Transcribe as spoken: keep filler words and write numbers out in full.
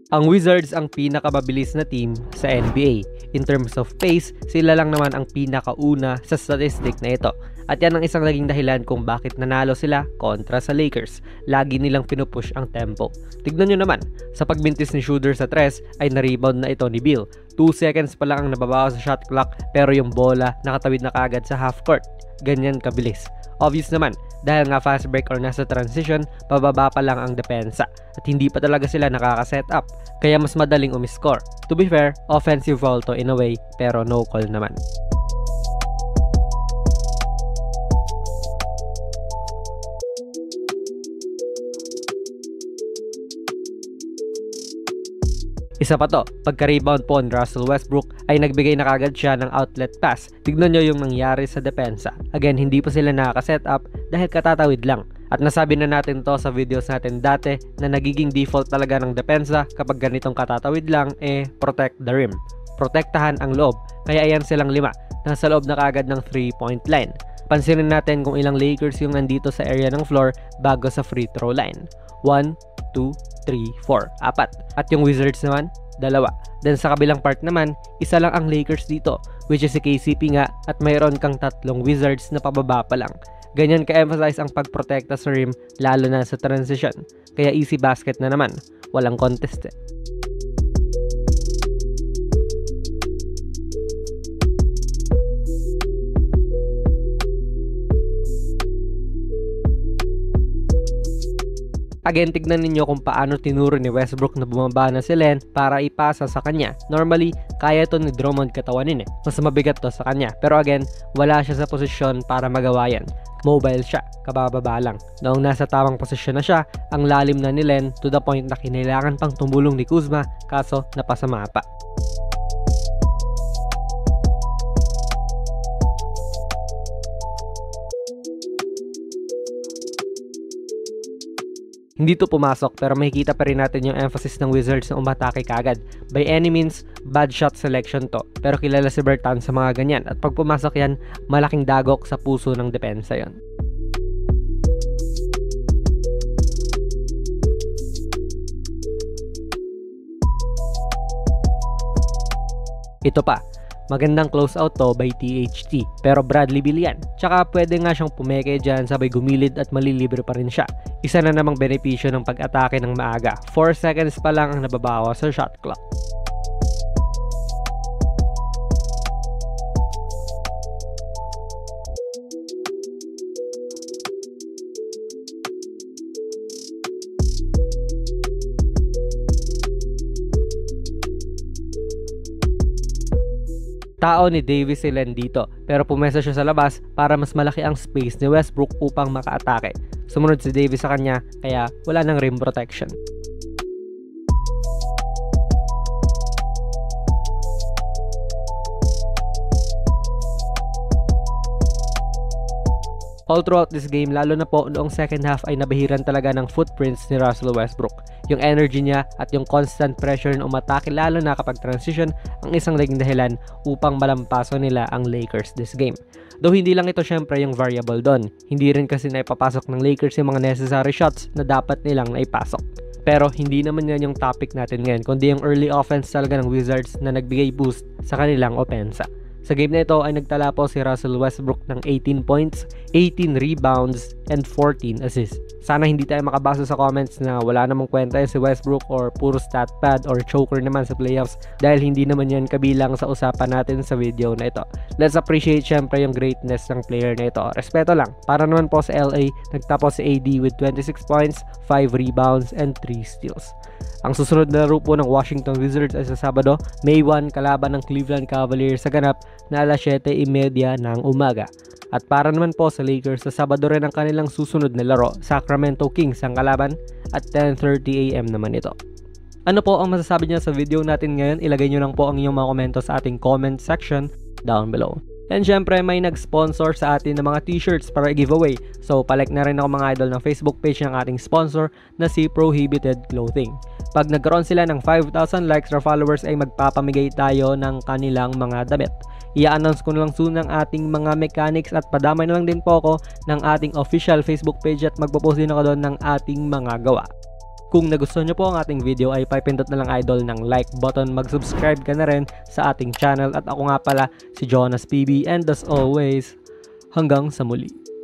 Ang Wizards ang pinakamabilis na team sa N B A. In terms of pace, sila lang naman ang pinakauna sa statistic na ito. At yan ang isang naging dahilan kung bakit nanalo sila kontra sa Lakers. Lagi nilang pinupush ang tempo. Tignan nyo naman, sa pagbintis ni Schroeder sa tres ay na-rebound na ito ni Beal. two seconds pa lang ang nababawas sa shot clock pero yung bola nakatawid na kagad sa half court. Ganyan kabilis. Obvious naman, dahil nga fast break or nasa transition, pababa pa lang ang depensa at hindi pa talaga sila nakaka-set up, kaya mas madaling umiscore. To be fair, offensive foul to in a way, pero no call naman. Isa pa to, pagka-rebound po ni Russell Westbrook ay nagbigay na kagad siya ng outlet pass. Tignan nyo yung nangyari sa depensa. Again, hindi pa sila nakaka-set up dahil katatawid lang. At nasabi na natin to sa videos natin dati na nagiging default talaga ng depensa kapag ganitong katatawid lang, eh protect the rim. Protektahan ang loob. Kaya ayan silang lima, nasa loob na kagad ng three point line. Pansinin natin kung ilang Lakers yung nandito sa area ng floor bago sa free throw line. one, two, three, four. Apat. At yung Wizards naman, dalawa. Then sa kabilang part naman, isa lang ang Lakers dito, which is si K C P nga, at mayroon kang tatlong Wizards na pababa pa lang. Ganyan ka-emphasize ang pagprotekta sa rim, lalo na sa transition. Kaya easy basket na naman. Walang contest eh. Again, tignan ninyo kung paano tinuro ni Westbrook na bumaba na si Len para ipasa sa kanya. Normally, kaya to ni Drummond katawanin eh. Mas mabigat to sa kanya. Pero again, wala siya sa posisyon para magawa yan. Mobile siya, kabababa lang. Noong nasa tamang posisyon na siya, ang lalim na ni Len to the point na kinailangan pang tumulong ni Kuzma, kaso napasama pa. Hindi to pumasok pero makikita pa rin natin yung emphasis ng Wizards na umatake kagad. By any means, bad shot selection to. Pero kilala si Bertans sa mga ganyan. At pag pumasok yan, malaking dagok sa puso ng depensa yon. Ito pa. Magandang close out to by T H T, pero Bradley Beal yan. Tsaka pwede nga siyang pumeke dyan, sabay gumilid at malilibre pa rin siya. Isa na namang benepisyo ng pag-atake ng maaga. four seconds pa lang ang nababawa sa shot clock. Tao ni Davis si Len dito, pero pumesa siya sa labas para mas malaki ang space ni Westbrook upang maka-atake. Sumunod si Davis sa kanya, kaya wala nang rim protection. All throughout this game, lalo na po noong second half ay nabahiran talaga ng footprints ni Russell Westbrook. Yung energy niya at yung constant pressure na umatake lalo na kapag transition ang isang naging dahilan upang malampaso nila ang Lakers this game. Though hindi lang ito syempre yung variable doon. Hindi rin kasi naipapasok ng Lakers yung mga necessary shots na dapat nilang naipasok. Pero hindi naman yan yung topic natin ngayon, kundi yung early offense talaga ng Wizards na nagbigay boost sa kanilang opensa. Sa game na ito ay nagtala po si Russell Westbrook ng eighteen points, eighteen rebounds, and fourteen assists. Sana hindi tayo makabasa sa comments na wala namang kwenta si Westbrook or puro stat pad or choker naman sa playoffs dahil hindi naman yan kabilang sa usapan natin sa video na ito. Let's appreciate syempre yung greatness ng player na ito. Respeto lang. Para naman po sa L A, nagtapos si A D with twenty-six points, five rebounds, and three steals. Ang susunod na laro po ng Washington Wizards ay sa Sabado, May first, kalaban ng Cleveland Cavaliers sa ganap na alas siyete trenta ng umaga. At para naman po sa Lakers, sa Sabado rin ang kanilang susunod na laro, Sacramento Kings ang kalaban at ten thirty a m naman ito. Ano po ang masasabi niyo sa video natin ngayon? Ilagay niyo lang po ang inyong mga komento sa ating comment section down below. And syempre may nag-sponsor sa atin ng mga t-shirts para i-giveaway. So palike na rin ako mga idol ng Facebook page ng ating sponsor na si Prohibited Clothing. Pag nagkaroon sila ng five thousand likes or followers ay magpapamigay tayo ng kanilang mga damit. I-announce ko na lang soon ng ating mga mechanics at padamay na lang din po ako ng ating official Facebook page at magpo-post din ako doon ng ating mga gawa. Kung nagustuhan nyo po ang ating video ay pipindot na lang idol ng like button, mag-subscribe ka na rin sa ating channel at ako nga pala si Jonas P B and as always, hanggang sa muli.